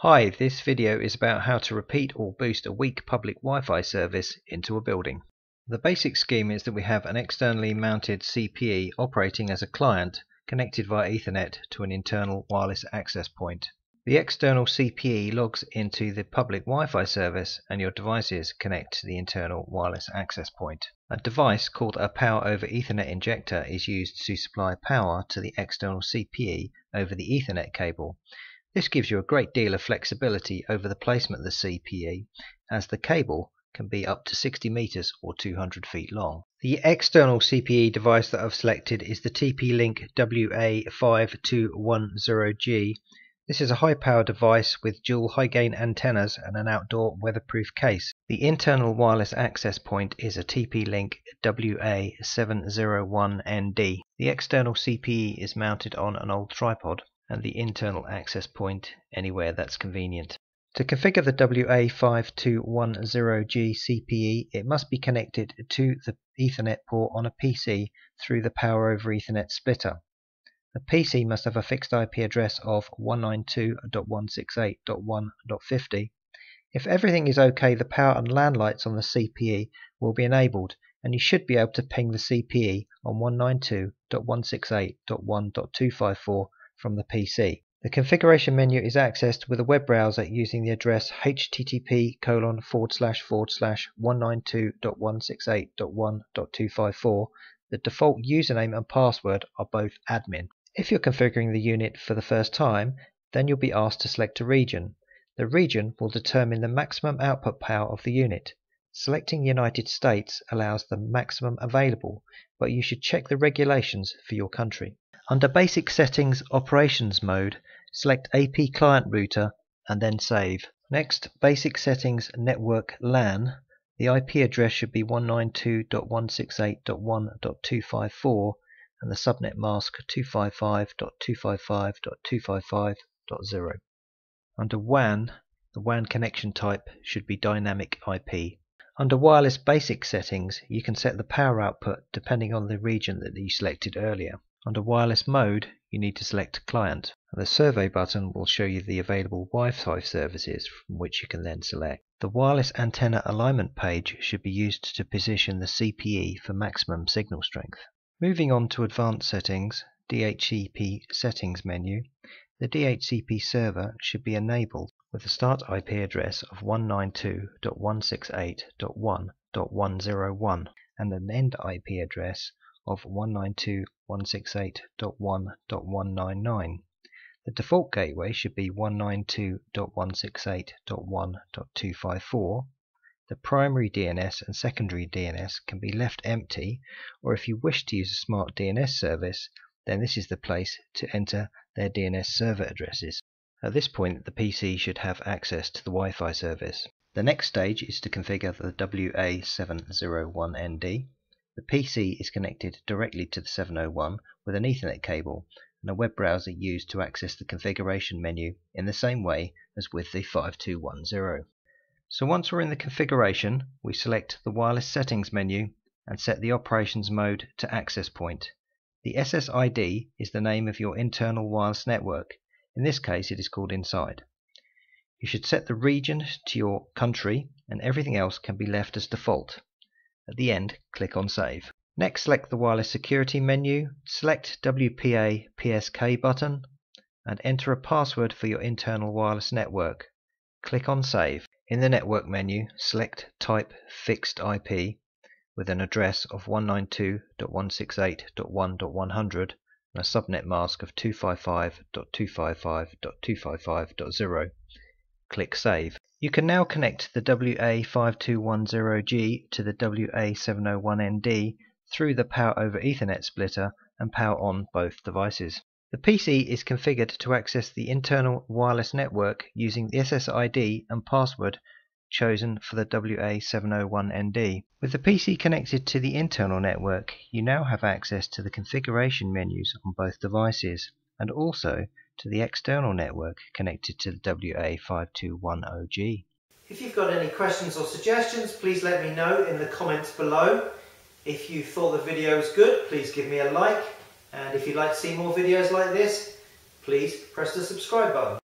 Hi, this video is about how to repeat or boost a weak public Wi-Fi service into a building. The basic scheme is that we have an externally mounted CPE operating as a client connected via Ethernet to an internal wireless access point. The external CPE logs into the public Wi-Fi service and your devices connect to the internal wireless access point. A device called a Power over Ethernet injector is used to supply power to the external CPE over the Ethernet cable. This gives you a great deal of flexibility over the placement of the CPE, as the cable can be up to 60 meters or 200 feet long. The external CPE device that I've selected is the TP-LINK WA5210G. This is a high power device with dual high gain antennas and an outdoor weatherproof case. The internal wireless access point is a TP-LINK WA701ND. The external CPE is mounted on an old tripod, and the internal access point anywhere that's convenient. To configure the WA5210G CPE, it must be connected to the Ethernet port on a PC through the Power over Ethernet splitter. The PC must have a fixed IP address of 192.168.1.50. If everything is OK, the power and LAN lights on the CPE will be enabled, and you should be able to ping the CPE on 192.168.1.254 from the PC. The configuration menu is accessed with a web browser using the address http://192.168.1.254. The default username and password are both admin. If you're configuring the unit for the first time, then you'll be asked to select a region. The region will determine the maximum output power of the unit. Selecting United States allows the maximum available, but you should check the regulations for your country. Under Basic Settings Operations Mode, select AP Client Router and then Save. Next, Basic Settings Network LAN. The IP address should be 192.168.1.254 and the subnet mask 255.255.255.0. Under WAN, the WAN connection type should be Dynamic IP. Under Wireless Basic Settings, you can set the power output depending on the region that you selected earlier. Under Wireless Mode, you need to select Client. The survey button will show you the available Wi-Fi services from which you can then select. The Wireless Antenna Alignment page should be used to position the CPE for maximum signal strength. Moving on to Advanced Settings, DHCP Settings menu, the DHCP server should be enabled with a start IP address of 192.168.1.101 and an end IP address of 192.168.1.199. The default gateway should be 192.168.1.254. The primary DNS and secondary DNS can be left empty, or if you wish to use a smart DNS service, then this is the place to enter their DNS server addresses. At this point, the PC should have access to the Wi-Fi service. The next stage is to configure the WA701ND. The PC is connected directly to the 701 with an Ethernet cable and a web browser used to access the configuration menu in the same way as with the 5210. So once we're in the configuration, we select the Wireless Settings menu and set the operations mode to Access Point. The SSID is the name of your internal wireless network. In this case, it is called Inside. You should set the region to your country, and everything else can be left as default. At the end, click on Save. Next, select the Wireless Security menu, select WPA PSK button, and enter a password for your internal wireless network. Click on Save. In the Network menu, select Type Fixed IP with an address of 192.168.1.100 and a subnet mask of 255.255.255.0. Click Save. You can now connect the WA5210G to the WA701ND through the Power over Ethernet splitter and power on both devices. The PC is configured to access the internal wireless network using the SSID and password chosen for the WA701ND. With the PC connected to the internal network, you now have access to the configuration menus on both devices and also to the external network connected to the WA5210G. If you've got any questions or suggestions, please let me know in the comments below. If you thought the video was good, please give me a like, and if you'd like to see more videos like this, please press the subscribe button.